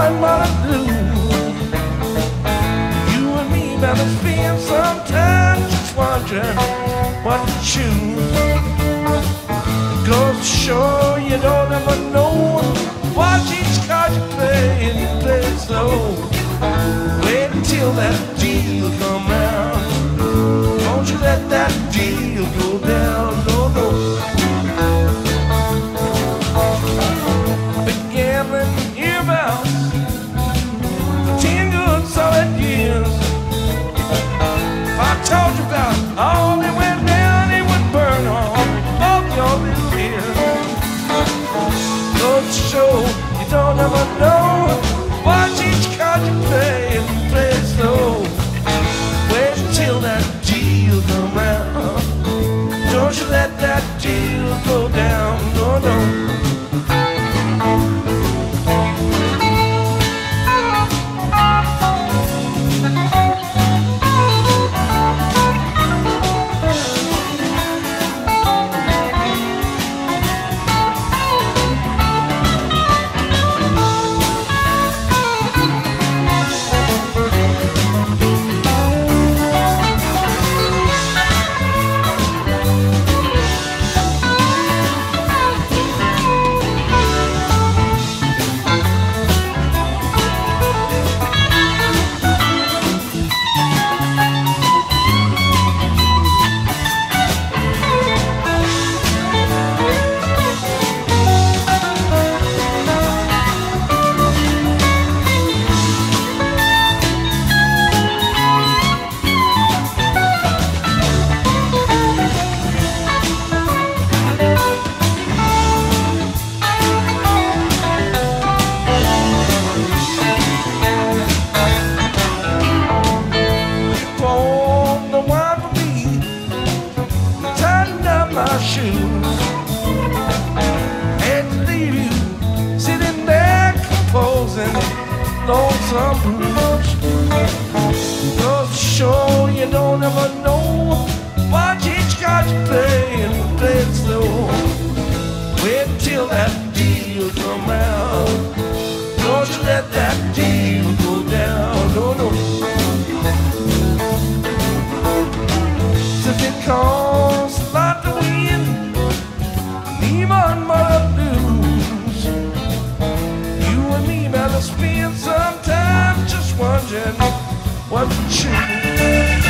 and mother blue. You and me better spend some time just wondering what to choose. Goes to show you don't ever know. Watch each card you play and you play it slow. Wait until that deal come round. Don't you let that deal go down, no, no. I've been gambling hereabouts for 10 good solid years. If I told you about all that went down, it would burn off all your little ears. Goes to show you don't ever know. Watch each card you play and you play it slow. Wait until that deal come round. Don't you let that deal go down, no, no. Shoes. Had to leave you sitting there composing lonesome blues. Goes to show you don't ever know. Watch each card you play and play it slow. Wait until that deal come round. Don't you let that deal go down, no, no. Since it costs a lot to win, even mother blues. You and me better spend some time just wondering what to choose.